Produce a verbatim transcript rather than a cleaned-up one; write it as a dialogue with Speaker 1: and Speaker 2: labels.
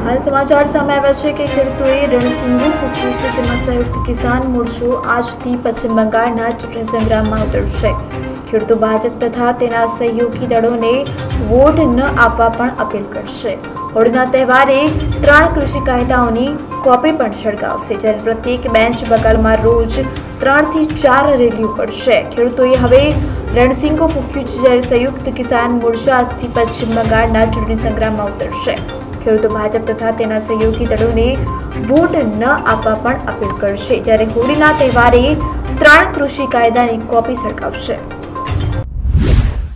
Speaker 1: हाल समाचार सामे આવ્યા છે કે ખેડૂતોએ રણસિંગુ ફૂંક્યું છે, જેમાં સંયુક્ત કિસાન મોરચો આજથી પશ્ચિમ બંગાળના ચૂંટણી સંગ્રામમાં ઉતરશે। ખેડૂતો ભાજપ તથા તેના સહયોગી દળોને વોટ ન આપવા પણ અપીલ કરશે। હોળીના તહેવારે ત્રણ કૃષિ કાયદાઓની કોપી પણ સળગાવશે, જ્યારે પ્રત્યેક બેન્ચ બગલમાં રોજ ત્રણથી ચાર રેલીઓ કરશે। ખેડૂતોએ હવે રણસિંગુ ફૂંક્યું છે, જ્યારે સંયુક્ત કિસાન મોરચો આજથી પશ્ચિમ બંગાળના ચૂંટણી સંગ્રામમાં ઉતરશે। ખેડૂતો ભાજપ તથા તેના સહયોગી દળોને વોટ ન આપવા પણ અપીલ કરશે, જ્યારે હોળીના તહેવારે ત્રણ કૃષિ કાયદાની કોપી સળગાવશે।